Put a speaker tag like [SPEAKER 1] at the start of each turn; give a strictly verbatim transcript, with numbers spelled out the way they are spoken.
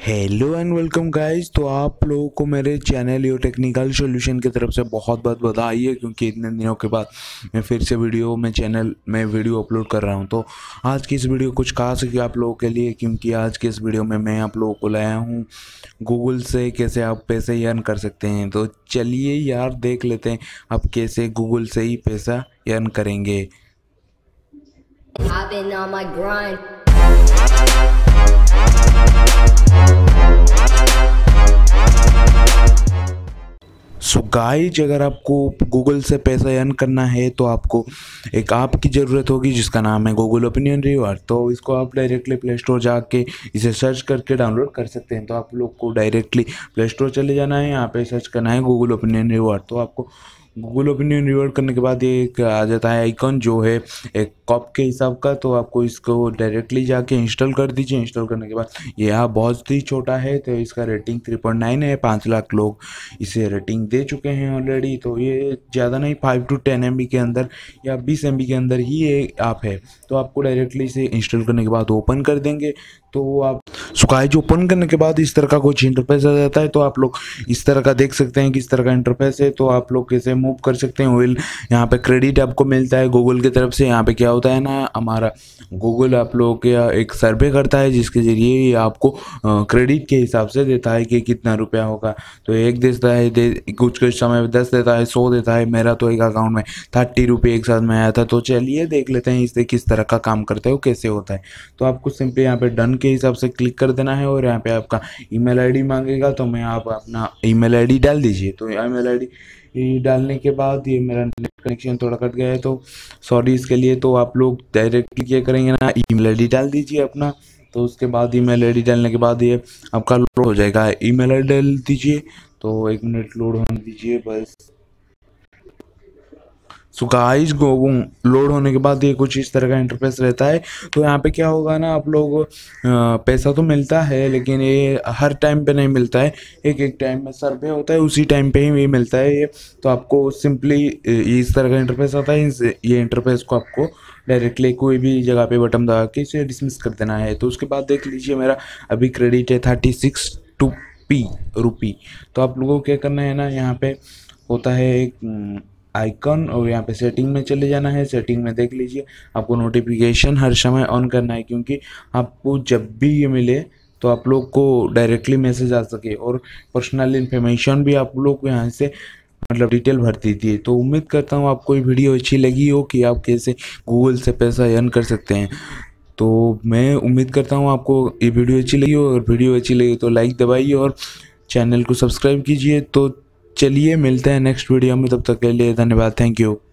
[SPEAKER 1] Hello and welcome guys. तो आप लोगों को मेरे चैनल यो टेक्निकल सॉल्यूशन की तरफ से बहुत बहुत बधाई है, क्योंकि इतने दिनों के बाद मैं फिर से वीडियो में चैनल में वीडियो अपलोड कर रहा हूं। तो आज की इस वीडियो कुछ खास है आप लोगों के लिए, क्योंकि आज के इस वीडियो में मैं आप लोगों को लाया हूं गूगल से कैसे आप पैसे अर्न कर सकते हैं। तो चलिए यार देख लेते हैं आप कैसे गूगल से ही पैसा अर्न करेंगे।
[SPEAKER 2] I've been on my grind.
[SPEAKER 1] So guys, अगर आपको गूगल से पैसा अर्न करना है तो आपको एक ऐप की ज़रूरत होगी जिसका नाम है गूगल ओपिनियन रिवॉर्ड। तो इसको आप डायरेक्टली प्ले स्टोर जाके इसे सर्च करके डाउनलोड कर सकते हैं। तो आप लोग को डायरेक्टली प्ले स्टोर चले जाना है, यहाँ पे सर्च करना है गूगल ओपिनियन रिवॉर्ड। तो आपको गूगल ओपिनियन रिवॉर्ड करने के बाद ये एक आ जाता है आइकन जो है एक कप के हिसाब का। तो आपको इसको डायरेक्टली जाके इंस्टॉल कर दीजिए। इंस्टॉल करने के बाद ये ऐप बहुत ही छोटा है, तो इसका रेटिंग थ्री पॉइंट नाइन है। पाँच लाख लोग इसे रेटिंग दे चुके हैं ऑलरेडी। तो ये ज़्यादा नहीं, फाइव टू टेन एम बी के अंदर या बीस एम बी के अंदर ही ये ऐप है। तो आपको डायरेक्टली इसे इंस्टॉल करने के बाद ओपन कर देंगे। तो आप सुखाई जो ओपन करने के बाद इस तरह का कुछ इंटरफेस आ जाता है। तो आप लोग इस तरह का देख सकते हैं कि इस तरह का इंटरफेस है। तो आप लोग कैसे मूव कर सकते हैं। वेल, यहाँ पे क्रेडिट आपको मिलता है गूगल की तरफ से। यहाँ पे क्या होता है ना, हमारा गूगल आप लोगों के एक सर्वे करता है जिसके ज़रिए ये आपको क्रेडिट के हिसाब से देता है कि कितना रुपया होगा। तो एक देता है दे, कुछ कुछ समय में दस देता है, सौ देता है। मेरा तो एक अकाउंट में थर्टी रुपये एक साथ में आया था। तो चलिए देख लेते हैं इससे किस तरह का काम करते हो, कैसे होता है। तो आपको सिंपली यहाँ पे डन के हिसाब से क्लिक कर देना है और यहाँ पे आपका ईमेल आईडी मांगेगा। तो मैं आप अपना ईमेल आईडी डाल दीजिए। तो ईमेल आईडी डालने के बाद ये मेरा नेट कनेक्शन थोड़ा कट गया है, तो सॉरी इसके लिए। तो आप लोग डायरेक्टली क्या करेंगे ना, ईमेल आईडी डाल दीजिए अपना। तो उसके बाद ईमेल आईडी डालने के बाद ये आपका लोड हो जाएगा। ईमेल आईडी डाल दीजिए। तो एक मिनट लोड होने दीजिए बस। सो गाइस, लोड होने के बाद ये कुछ इस तरह का इंटरफेस रहता है। तो यहाँ पे क्या होगा ना, आप लोग पैसा तो मिलता है लेकिन ये हर टाइम पे नहीं मिलता है। एक एक टाइम में सर्वे होता है, उसी टाइम पे ही ये मिलता है ये। तो आपको सिंपली इस तरह का इंटरफेस आता है। ये इंटरफेस को आपको डायरेक्टली कोई भी जगह पे बटन दबा के इसे डिसमिस कर देना है। तो उसके बाद देख लीजिए मेरा अभी क्रेडिट है thirty six two P rupee. तो आप लोगों को क्या करना है ना, यहाँ पे होता है एक आइकन और यहाँ पे सेटिंग में चले जाना है। सेटिंग में देख लीजिए आपको नोटिफिकेशन हर समय ऑन करना है, क्योंकि आपको जब भी ये मिले तो आप लोग को डायरेक्टली मैसेज आ सके। और पर्सनल इन्फॉर्मेशन भी आप लोग को यहाँ से मतलब डिटेल भर दीजिए। तो उम्मीद करता हूँ आपको ये वीडियो अच्छी लगी हो कि आप कैसे गूगल से पैसा अर्न कर सकते हैं। तो मैं उम्मीद करता हूँ आपको ये वीडियो अच्छी लगी हो, और वीडियो अच्छी लगी तो लाइक दबाइए और चैनल को सब्सक्राइब कीजिए। तो चलिए मिलते हैं नेक्स्ट वीडियो में, तब तक के लिए धन्यवाद, थैंक यू।